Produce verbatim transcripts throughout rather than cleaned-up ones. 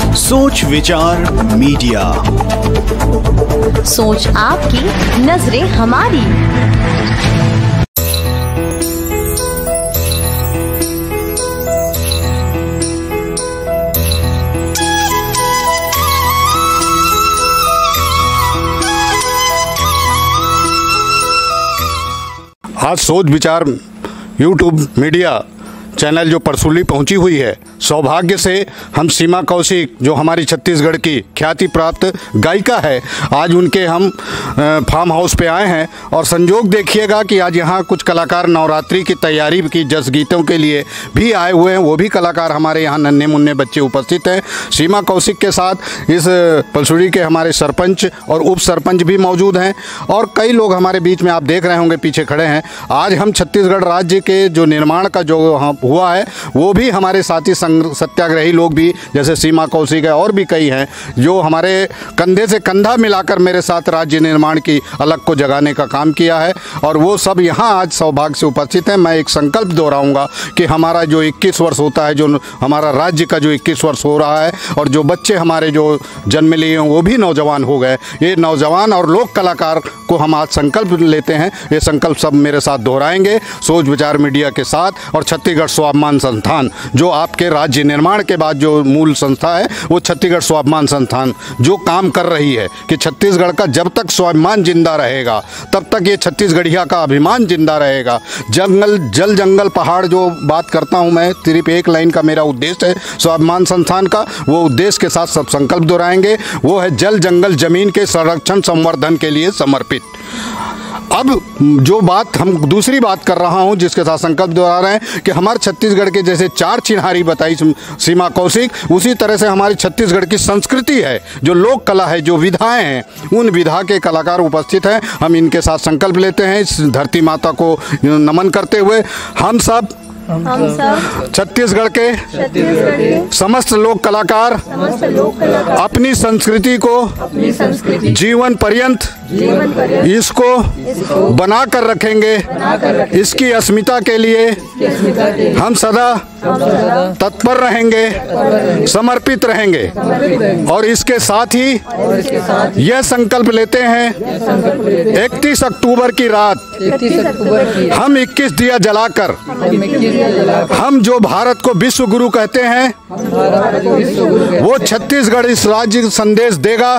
सोच विचार मीडिया, सोच आपकी, नजरें हमारी। आज सोच विचार यूट्यूब मीडिया चैनल जो परसुली पहुंची हुई है, सौभाग्य से हम सीमा कौशिक जो हमारी छत्तीसगढ़ की ख्याति प्राप्त गायिका है, आज उनके हम फार्म हाउस पे आए हैं। और संजोग देखिएगा कि आज यहाँ कुछ कलाकार नवरात्रि की तैयारी की जस गीतों के लिए भी आए हुए हैं। वो भी कलाकार हमारे यहाँ नन्हे मुन्ने बच्चे उपस्थित हैं। सीमा कौशिक के साथ इस परसुली के हमारे सरपंच और उप सरपंच भी मौजूद हैं और कई लोग हमारे बीच में आप देख रहे होंगे पीछे खड़े हैं। आज हम छत्तीसगढ़ राज्य के जो निर्माण का जो हुआ है वो भी हमारे साथी सत्याग्रही लोग भी, जैसे सीमा कौशिक है और भी कई हैं, जो हमारे कंधे से कंधा मिलाकर मेरे साथ राज्य निर्माण की अलग को जगाने का काम किया है। और वो सब यहाँ आज सौभाग्य से उपस्थित हैं। मैं एक संकल्प दोहराऊंगा कि हमारा जो इक्कीस वर्ष होता है, जो हमारा राज्य का जो इक्कीस वर्ष हो रहा है और जो बच्चे हमारे जो जन्म लिए हैं वो भी नौजवान हो गए, ये नौजवान और लोक कलाकार को हम आज संकल्प लेते हैं। ये संकल्प सब मेरे साथ दोहराएंगे सोच विचार मीडिया के साथ। और छत्तीसगढ़ स्वाभिमान संस्थान जो आपके राज्य निर्माण के बाद जो मूल संस्था है, वो छत्तीसगढ़ स्वाभिमान संस्थान जो काम कर रही है कि छत्तीसगढ़ का जब तक स्वाभिमान जिंदा रहेगा तब तक ये छत्तीसगढ़िया का अभिमान जिंदा रहेगा। जंगल जल जंगल पहाड़ जो बात करता हूँ मैं, सिर्फ एक लाइन का मेरा उद्देश्य है स्वाभिमान संस्थान का, वो उद्देश्य के साथ सब संकल्प दोहराएंगे। वो है जल जंगल जमीन के संरक्षण संवर्धन के लिए समर्पित। अब जो बात हम दूसरी बात कर रहा हूं जिसके साथ संकल्प दोहरा रहे हैं कि हमारे छत्तीसगढ़ के जैसे चार चिन्हारी बताई सीमा कौशिक, उसी तरह से हमारी छत्तीसगढ़ की संस्कृति है, जो लोक कला है, जो विधाएं हैं, उन विधा के कलाकार उपस्थित हैं। हम इनके साथ संकल्प लेते हैं इस धरती माता को नमन करते हुए। हम सब हम सब छत्तीसगढ़ के, के समस्त लोक कलाकार, समस्त लोक कलाकार अपनी संस्कृति को अपनी संस्कृति जीवन पर्यंत जीवन पर्यंत इसको, इसको बना कर रखेंगे। रखेंगे। इसकी अस्मिता के लिए हम सदा तत्पर रहेंगे, समर्पित रहेंगे। और इसके साथ ही यह संकल्प लेते हैं इकतीस अक्टूबर की रात हम इक्कीस दिया जलाकर हम जो भारत को विश्व गुरु कहते हैं, वो छत्तीसगढ़ इस राज्य संदेश देगा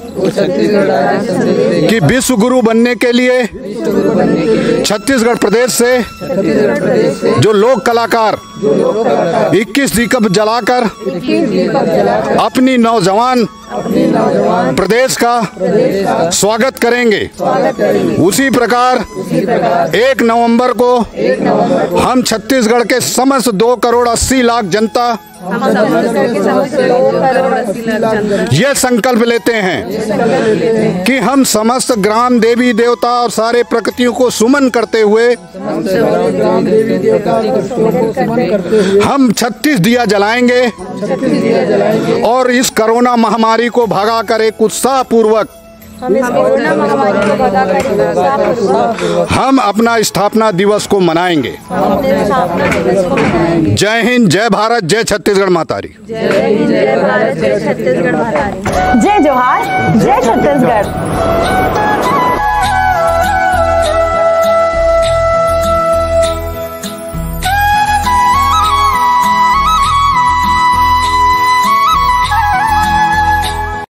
कि विश्व गुरु बनने के लिए छत्तीसगढ़ प्रदेश से जो लोक कलाकार इक्कीस दीपक जलाकर अपनी नौजवान प्रदेश का स्वागत करेंगे। उसी प्रकार एक नवंबर को हम छत्तीसगढ़ के समस्त दो करोड़ अस्सी लाख जनता यह संकल्प लेते हैं कि हम समस्त ग्राम देवी देवता और सारे प्रकृतियों को सुमन करते हुए हम छत्तीस दिया जलाएंगे और इस कोरोना महामारी को भगाकर एक उत्साह पूर्वक हम अपना स्थापना दिवस को मनाएंगे। जय हिंद, जय भारत, जय छत्तीसगढ़ मातारी। जय हिंद, जय भारत, जय छत्तीसगढ़ मातारी। जय जोहार, जय छत्तीसगढ़।